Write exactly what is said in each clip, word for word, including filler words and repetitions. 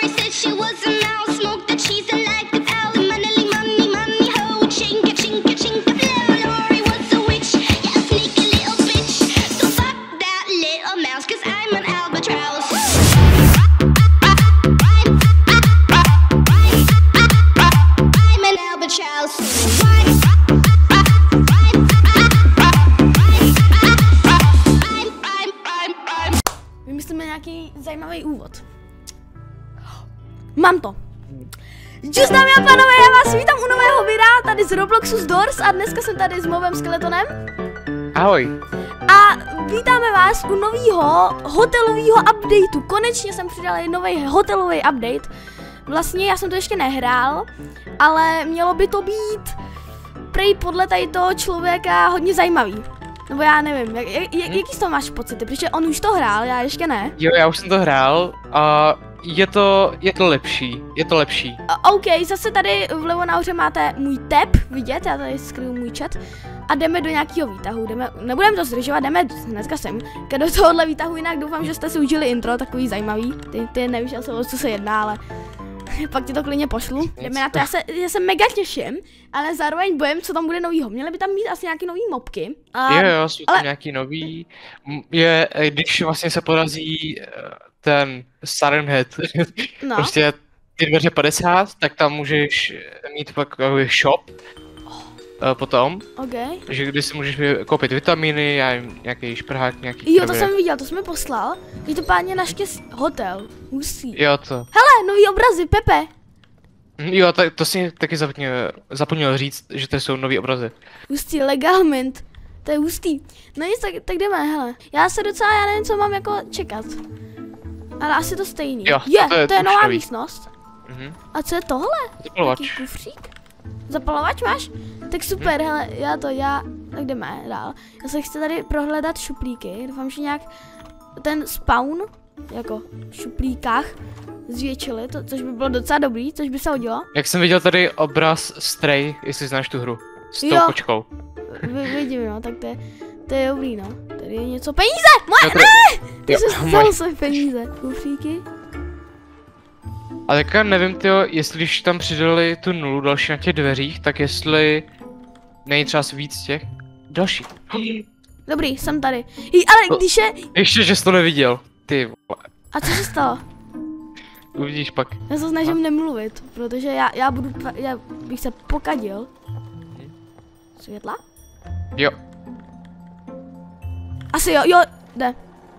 Vymyslíme nějaký zajímavý úvod. Mám to. Čus dámy a pánové, já vás vítám u nového videa tady z Robloxu z Doors a dneska jsem tady s Movem Skeletonem. Ahoj. A vítáme vás u nového hotelového updateu. Konečně jsem přidal nový hotelový update. Vlastně já jsem to ještě nehrál, ale mělo by to být prej podle tady toho člověka hodně zajímavý. Nebo já nevím, jak, jak, jaký z toho máš pocity, protože on už to hrál, já ještě ne. Jo, já už jsem to hrál a je to, je to lepší, je to lepší. A, OK, zase tady vlevo nahoře máte můj tab, vidět, já tady skryju můj chat. A jdeme do nějakého výtahu, jdeme, nebudeme to zdržovat, jdeme hnedka sem, do tohohle výtahu, jinak doufám, že jste si užili intro, takový zajímavý. Ty, ty nevíš, o co se jedná, ale pak ti to klidně pošlu. Jdeme na to, já se, já se mega těším, ale zároveň bojím, co tam bude novýho. Měly by tam být asi nějaký nový mobky. A, jo, jo, jsou tam ale... nějaký nový, je, když vlastně se porazí ten Siren Head, no. Prostě ty dveře padesát, tak tam můžeš mít pak shop. Uh, potom, okay. že když si můžeš koupit vitamíny, já nevím, nějaký šprhák, nějaký Jo, krvě. to jsem viděl, to jsme poslal. Je to pádně naštěstí hotel, hustý. Jo, to. Hele, nový obrazy, Pepe. Jo, to, to si taky zapomněl, zapomněl říct, že to jsou nový obrazy. Hustý, legal mint. To je hustý. No nic, tak, tak jdeme, hele. Já se docela, já nevím, co mám jako čekat. Ale asi to stejný. Jo, je, to je, to je nová nový. místnost. Mhm. A co je tohle? Zapalovač. Jaký kufřík? Zapalovač máš? Tak super, hmm. hele, já to, já, tak jdeme dál. Já se chci tady prohledat šuplíky, doufám, že nějak ten spawn, jako v šuplíkách, zvětšili, to, což by bylo docela dobrý, což by se hodilo. Jak jsem viděl tady obraz Stray, jestli znáš tu hru, s tou jo. kočkou. V, vidím, no, tak to je, to je dobrý, no. Tady je něco, peníze, moje, tady... ne! Ty jo, jsi vzal své peníze, kufříky. A teďka nevím, tyjo, jestli když tam přidali tu nulu další na těch dveřích, tak jestli není třeba víc těch další. Dobrý, jsem tady. I, ale když je... Ještě, že jsi to neviděl, ty vole. A co se stalo? Uvidíš pak. Já se snažím nemluvit, protože já, já budu, já bych se pokadil. Světla? Jo. Asi jo, jo, jde.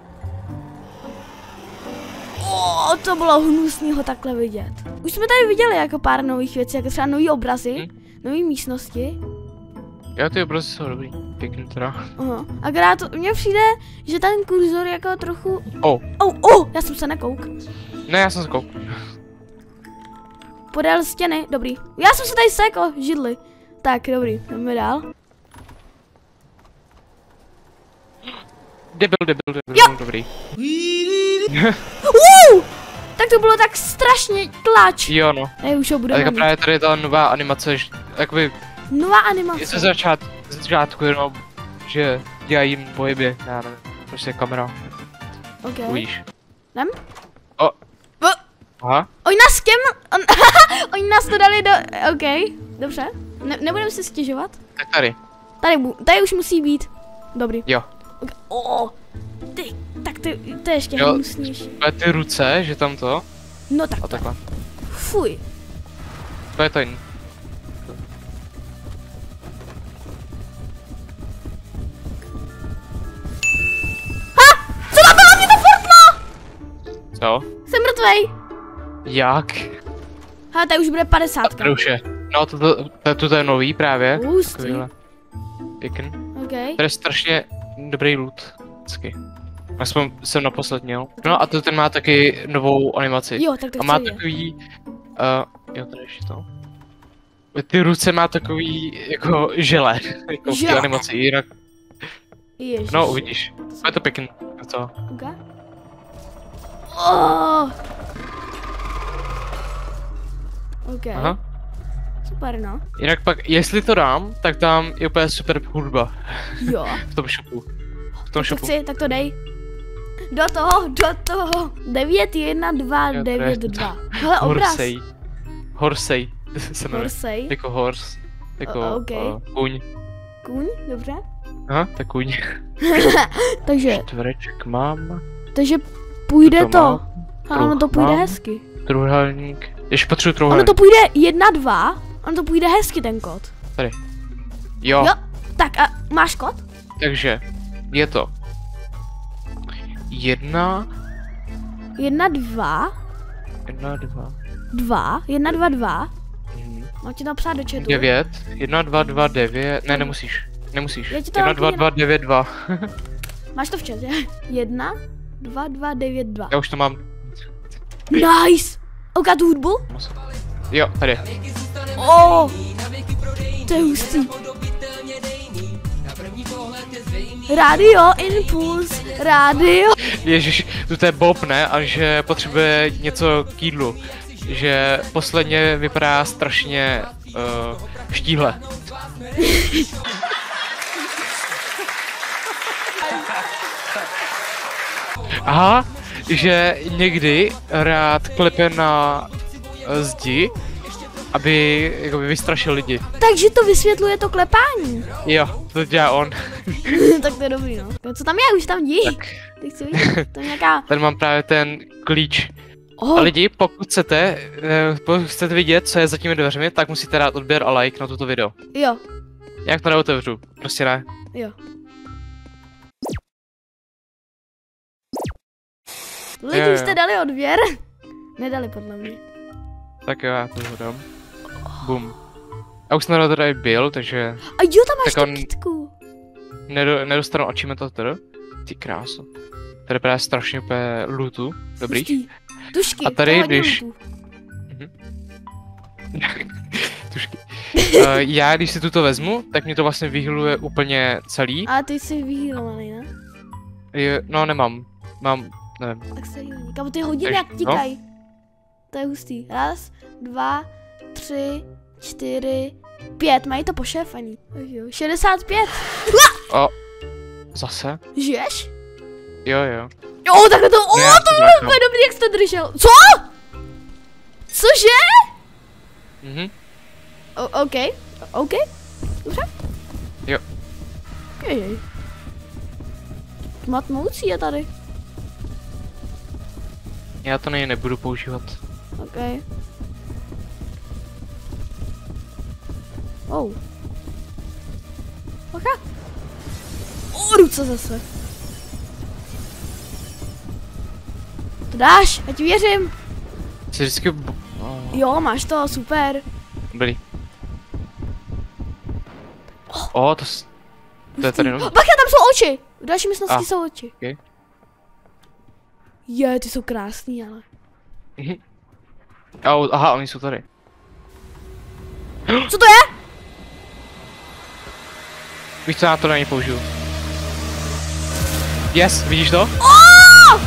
O, to bylo hnusný ho takhle vidět. Už jsme tady viděli jako pár nových věcí, jako třeba nový obrazy, hmm? nové místnosti. Jo, ty obrazy jsou dobrý, pěkný teda. Aha. A krát to, mně přijde, že ten kurzor jako trochu... Oh. Oh, oh, já jsem se nekouk. Ne, já jsem se kouk. Podél stěny, dobrý. Já jsem se tady sekl, židli. Tak, dobrý, jdeme dál. Debil, debil, debil, jo. dobrý. uh! Tak to bylo tak strašně tlač. Jo, no. Ne, už ho budeme A právě tady je ta nová animace, že jakoby... Nová animace. Je to začát, začátku jenom, že dělají jim pohyby, já nevím, prostě kamera. Ok. Uvidíš. Jdem? O. o. Aha. Oni nás kem... On... Oni nás to dali do... Ok, dobře. Ne nebudeme si stěžovat. Tak tady. Tady, tady už musí být. Dobrý. Jo. Okay. Oh. Ty, tak ty, to je ještě jo, hnusnější. Ale ty ruce, že tam to. No tak a takhle. Fuj. To je to jiný. Ha! Co to bylo? Mě to fortlo! Co? Jsem mrtvej. Jak? Ha, tady už bude padesát. To už je. No, to, to, to, to je nový právě. Hustý. Pěkný. Okay. To je strašně dobrý loot. Vždycky. Aspoň jsem naposled měl. No a to ten má taky novou animaci. Jo, tak to a má je. takový... Uh, jo, tady ještě to. Ty ruce má takový jako žele. Jako v té animaci, jinak... Ježiš. No, uvidíš. Je to pěkný. Co? Okay. Oh. OK. Aha. Super, no. Jinak pak, jestli to dám, tak dám je úplně super hudba. Jo. V tom shopu. V tom tak shopu. To chci, tak to dej. Do toho, do toho. devět jedna dva devět dva. Hele, obraz. Horsey. Horsey. Se jmenuje. Horsey. Jako horse. Jako O- okay. uh, kuň. Kůň, dobře. Aha, tak kuň. Takže, Čtvereček mám. takže půjde To to. má. A ono to Truh půjde mám. hezky. Trojúhelník. Ještě potřebuji Ono trojúhelník. to půjde jedna, dva. Ono to půjde hezky ten kód. Jo. Jo. Tak a máš kód? Takže je to jedna, Jedna, dva. jedna, dva, Dva. Jedna, dva, dva. mhm, Mám ti to psát do chatu. devět, jedna, dva, dva, devět, ne, nemusíš, nemusíš, Já ti to jedna, dám dva, klidně dva, devět, dva, Máš to v chatě. Jedna, dva, dva, devět, dva. já už to mám, Nice! Ouká tu hudbu? jo, tady, Oh! To je hustý. Radio Impuls, radio. ježiš, tu to je Bob, ne, a že potřebuje něco k jídlu, že posledně vypadá strašně uh, štíhle. Aha, že někdy rád klepe na eh, zdi, aby jakoby vystrašil lidi. Takže to vysvětluje to klepání. Jo, to dělá on. Tak to je dobrý, no. Co tam je? Už tam dí. Tak. Ty chci vidět. To je nějaká... Tady mám právě ten klíč. Oh, A lidi, pokud chcete, eh, pokud chcete vidět, co je za těmi dveřmi, tak musíte dát odběr a like na toto video. jo, Jak to neotevřu? Prostě ne. jo. Lidi, Jo, jo. už jste dali odběr? Nedali podle mě. Tak jo, já to dám. Bum. A už jsem na tady byl, takže A jo, tam máš Tak tu on- kytku. nedo, nedostanu achievement od tady. Ty krásu. Tady právě strašně úplně lootu. Dobrý. Hustý. Tušky, A tady, to je hodně když- lootů. Tušky. Uh, já, když si tuto vezmu, tak mi to vlastně vyhyluje úplně celý. A ty jsi vyhýlovaný, ne? Je, no, nemám. Mám, nevím. Tak se jí Kámo, ty hodiny Takže, jak tíkají. To je hustý. Raz, dva, tři, čtyři, pět. Mají to pošéfaný. Jo, šedesát pět. O, zase? Žiješ? Jo, jo. Jo, takhle to, o, Ne, já to to bylo nechám. úplně dobrý, jak jsi to držel. Co? Cože? Mhm. O, OK, OK, dobře. Jo. Jej. Matnoucí je tady. Já to nej nebudu používat. OK. Oh. Bacha. O, ruce zase. To dáš, já ti věřím. Jsi vždycky... b- oh, Jo, máš to, super. Dobrý. O, to, s- to je tady nový. Bacha, tam jsou oči. V další místnosti A. jsou oči. Okay. Je, ty jsou krásný, ale. Mhm. Au, aha, oni jsou tady. Co to je? Víš co, já to na ně použiju. Yes, vidíš to? Oh!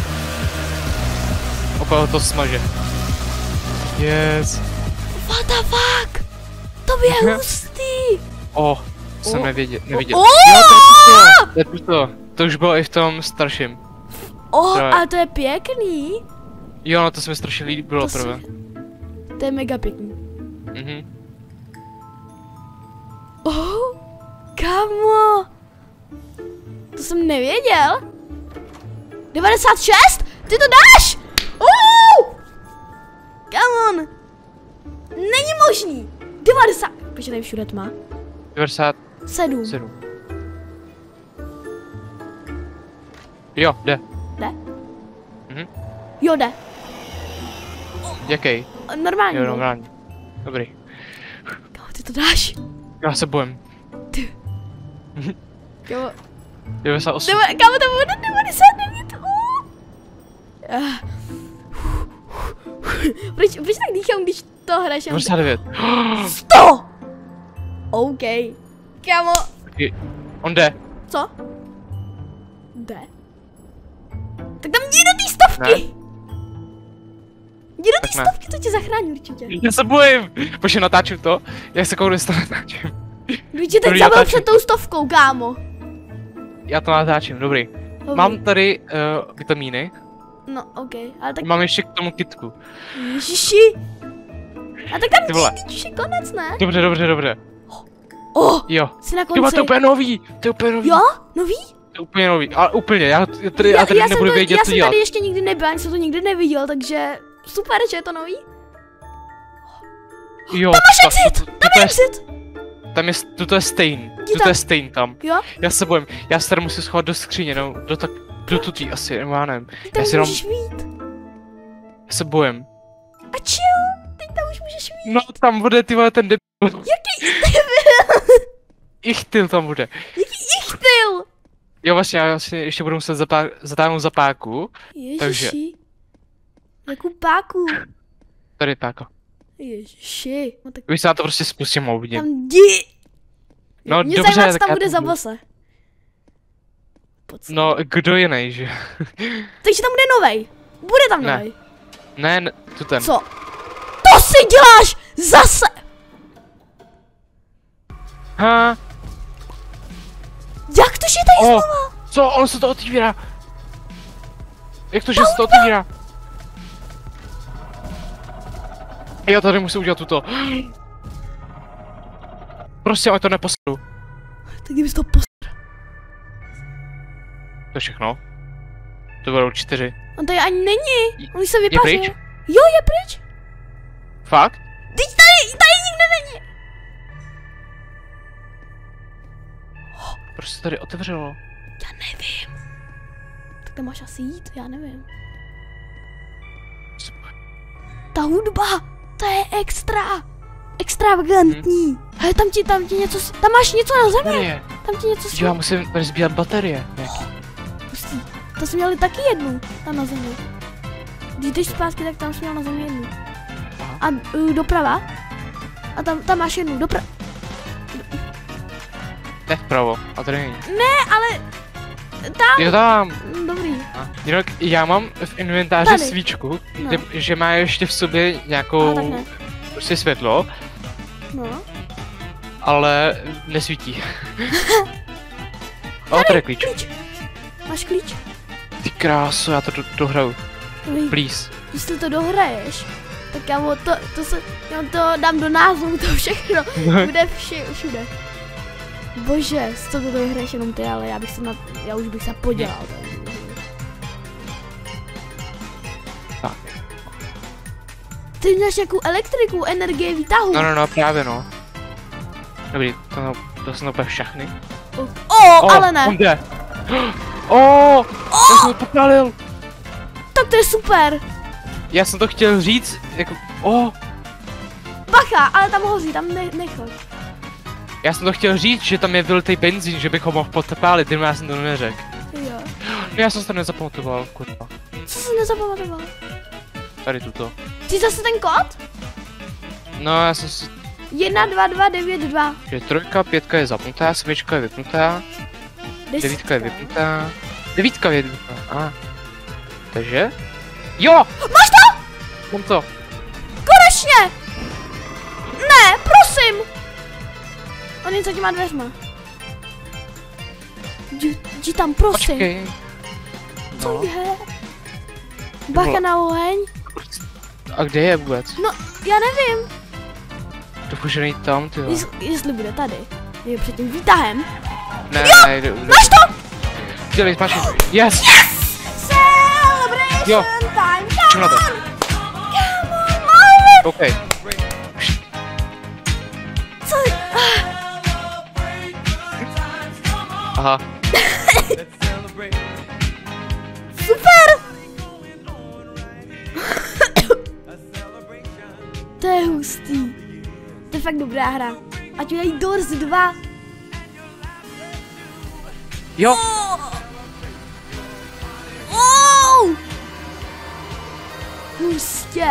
Okolo to smaže. Yes. What the fuck? To je hustý. O, jsem O. nevěděl, neviděl. O. Jo, to je tuto, to je tuto. To už bylo i v tom starším. Oh, To je- ale to je pěkný. Jo, no to se mi strašně líbilo To, prvé. si... to je mega pěkný. Mhm. Oh, kamo. To jsem nevěděl. devadesát šest? Ty to dáš? Oh! Come on. Není možný. devadesát. Počkej, tady všude tma. devadesát sedm. sedm. Jo, jde. Jde? Mhm. Jo, jde. Jaký? Normální. Jo, no. normální. Dobrý. Kamo, ty to dáš? Já se bojím. Kamo, devadesát osm. deva, kamo to bude devadesát devět. Oh. Ah. Proč, proč tak dýchám, když to hraješ? jenom devadesát devět. sto! OK. Kamo, Taky. On jde. co? Jde? Tak tam jdi do té stovky! Jdi do té Tak ne. stovky, to tě zachrání určitě. Já se bojím. Počkej, natáčím to. Já se kouknu, jestli to natáčím. Kdo tě teď Dobrý, zabil natáčím před tou stovkou, kámo? Já to natáčím, dobrý. Dobrý. Mám tady uh, vitamíny. No, ok, ale tak... Mám ještě k tomu kitku. Ježiši. A tak tam Ty vole. už je konec, ne? Dobře, dobře, dobře. Oh, Jo. jsi na Ty vole, konci. to je úplně nový, to je úplně nový. Jo? Nový? To je úplně nový, ale úplně, já, já tady, já tady já nebudu jsem to, vědět, já co jsem dělat. tady ještě nikdy nebyl, ani jsem to nikdy neviděl, takže super, že je to nový. Jo, Tam máš tak, exit, to, to, tam to je je, exit. tam je, tuto je stain, tuto tam. je stain tam. Jo? Já se bojím, já se tady musím schovat do skříně, no, do tak, do tutý asi, nebo já nevím. Ty Já tam si jenom, můžeš mít. já se bojím. A chill, teď tam už můžeš mít. No, tam bude, ty vole, ten debil. Jaký Ichtyl tam bude. Jaký ichtyl? Jo, vlastně, já vlastně ještě budu muset zapá- zatáhnout za páku. Ježiši. Jakou páku? Tady páka. Ježiši. No tak Víš, já to prostě spustím moudně. tam jdi. No Mě dobře, zajímá, co tak tam já bude to za jdu. bose. Pojď. No, kdo jiný, že? Takže tam bude novej. Bude tam Ne. novej. Ne, ne, tu ten. Co? To si děláš zase! Ha, Jak to, že je tady o, znova? co, on se to otvírá. Jak to, že se to otvírá? Já tady musím udělat tuto. Prostě, ale to neposadu. Tak kdybys to pos... To je všechno. To budou čtyři. On tady ani není. On už se Je vypařil. pryč? Jo, je pryč. Fakt? Teď tady, tady nikde není. Prostě se tady otevřelo. Já nevím. Tak tam máš asi jít, já nevím. Ta hudba, to je extra. Extravagantní. Hmm. Hele, tam ti, tam ti něco, s- tam máš něco na zemi. Baterie. Tam ti něco Jo, já s... musím tady sbírat baterie. Nějaký. Pustí. To jsme měli taky jednu, tam na zemi. Když jdeš zpátky, tak tam jsme měl na zemi jednu. A uh, doprava. A tam, tam máš jednu, doprava. Ne vpravo, a tady není. Ne, ale tam. Jo, tam. Mm, Dobrý. Jinak já mám v inventáři Tady. svíčku, No. kde, že má ještě v sobě Ale tak nějakou ne. prostě světlo, No. ale nesvítí. O, tady je klíč. Klíč. Máš klíč? Ty kráso, já to do, dohraju. Dobrý. Please. Jestli to dohraješ, tak já mu to, to se, já mu to dám do názvu, to všechno. Bude vši, všude. Bože, co to dohraješ jenom ty, ale já bych se na, já už bych se podělal. Tak. Ty máš nějakou elektriku, energie výtahu. No, no, no, právě no. Dobrý, to, to jsem úplně všechny. O, o, ale ne. On jde. O, já jsem to popálil. Tak to je super. Já jsem to chtěl říct, jako, o, Bacha, ale tam hoří, tam ne, nechoď. já jsem to chtěl říct, že tam je vylitej benzín, že bych ho mohl podpálit, jenom já jsem to neřekl. Jo. No, já jsem se to nezapamatoval, kurva. Co jsi nezapamatoval? Tady tuto. Ty zase ten kód? No, já jsem si, jedna dva dva devět dva. že trojka, pětka je zapnutá, svěčka je vypnutá, devítka je vypnutá, devítka je vypnutá, a. Takže? Jo! Máš to? Mám to. Konečně! Ne, prosím! On je za těma dveřma. Jdi, jdi tam, prosím. Počkej. Co No. je? Bacha na oheň? A kde je vůbec? No, já nevím. Doufám, že nejde tam, ty jo. Jest, jestli bude tady. Je před tím výtahem. Ne, Jo! ne, jde, jde. Máš to? Dělej, máš to. Yes! Celebration Jo. time! Čím na to? Come on, máme! OK. Co? Ah, Aha. super! To je hustý. To je fakt dobrá hra. Ať udělají Doors dva. Jo! Oh! Hustě.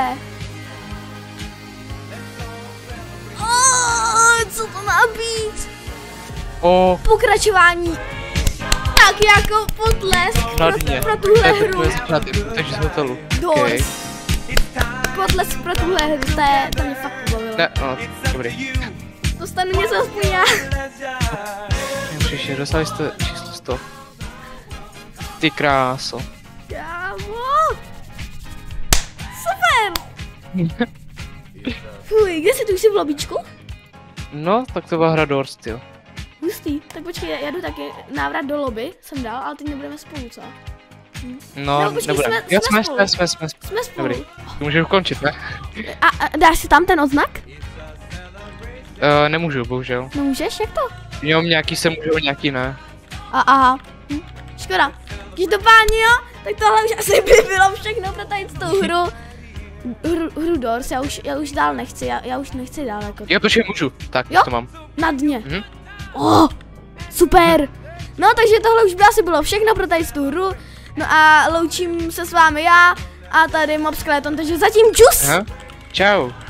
Oh, co to má být? O, Pokračování. Tak jako potlesk na pro, dně. pro tuhle To je hru. takové začátek, takže z hotelu. Doors. Okay. Potlesk pro tuhle hru, to, je, to mě fakt pobavilo. Ne, no, dobrý. Dostanu něco aspoň já. Příště, dostali jste číslo sto. Ty kráso. Kámo. Fuj, kde jsi, tu jsi v lobíčku? No, tak to byla hra Doors, jo. Hustý, tak počkej, já jdu taky návrat do lobby, jsem dal, ale teď nebudeme spolu, co? No, Nebo počkej, nebudeme. jsme- Jo, jsme jsme, spolu. jsme, jsme, jsme, jsme. Jsme spolu. Dobrý. To můžeš ukončit, ne? A, a dáš si tam ten odznak? Uh, nemůžu, bohužel. Nemůžeš, jak to? Jo, nějaký se můžou, nějaký ne. A, aha, hm. Škoda. Každopádně jo, tak tohle už asi by bylo všechno pro tady tu hru. Hru, hru Doors, já už, já už dál nechci, já, já už nechci dál jako Jo, protože můžu. Tak, Jo? to mám. na dně. Mhm. Oh, super. No, takže tohle už by asi bylo všechno pro tady tu hru. No a loučím se s vámi já a tady Mob Skeleton, takže zatím čus! Aha. Čau.